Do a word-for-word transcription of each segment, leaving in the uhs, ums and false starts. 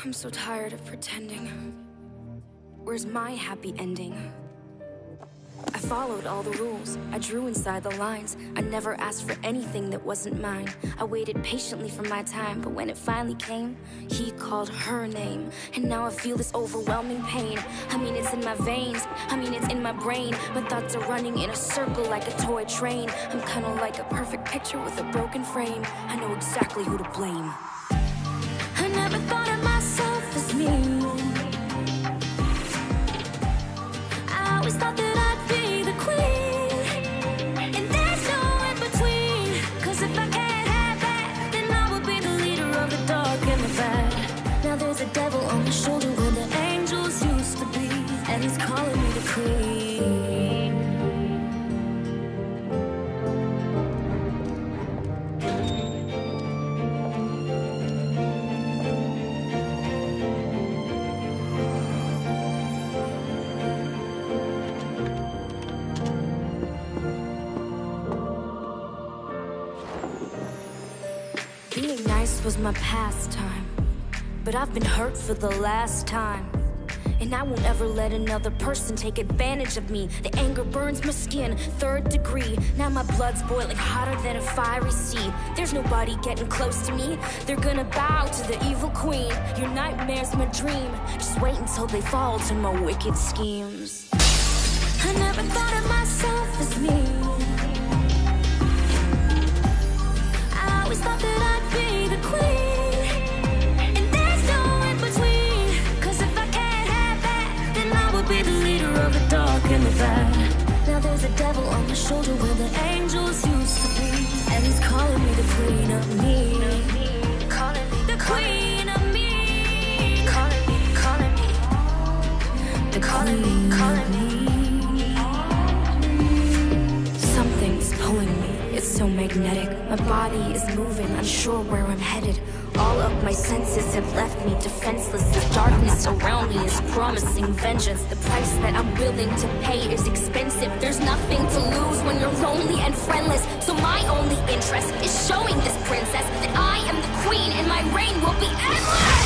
I'm so tired of pretending. Where's my happy ending? I followed all the rules, I drew inside the lines. I never asked for anything that wasn't mine. I waited patiently for my time, but when it finally came, he called her name. And now I feel this overwhelming pain. I mean, it's in my veins, I mean, it's in my brain. My thoughts are running in a circle like a toy train. I'm kinda like a perfect picture with a broken frame. I know exactly who to blame. I never thought of myself as me. I always thought that I'd be the queen, and there's no in between. Cause if I can't have that, then I will be the leader of the dark and the bad. Now there's a devil on my shoulder where the angels used to be, and he's calling me the queen. Being nice was my pastime, but I've been hurt for the last time. And I won't ever let another person take advantage of me. The anger burns my skin, third degree. Now my blood's boiling hotter than a fiery sea. There's nobody getting close to me. They're gonna bow to the evil queen. Your nightmare's my dream. Just wait until they fall to my wicked schemes. I never thought of myself as me. I always thought that I'd be the queen, and there's no in between. Cause if I can't have that, then I will be the leader of the dark and the bad. Now there's a devil on my shoulder where the angels used to be, and he's calling me the queen of me. Calling me the queen of me. Calling me, calling me. The calling me, calling me. Something's pulling me. It's so magnetic. My body is moving, unsure where I'm headed. All of my senses have left me defenseless. This darkness around me is promising vengeance. The price that I'm willing to pay is expensive. There's nothing to lose when you're lonely and friendless. So my only interest is showing this princess that I am the queen and my reign will be endless.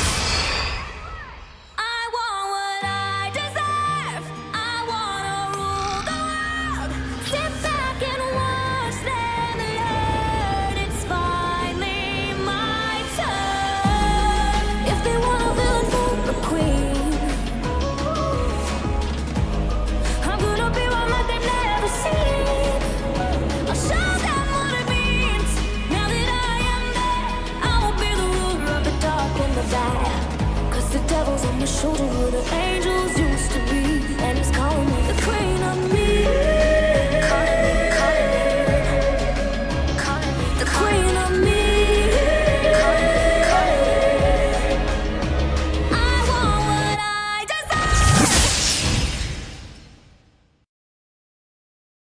Cause the devil's on my shoulder with an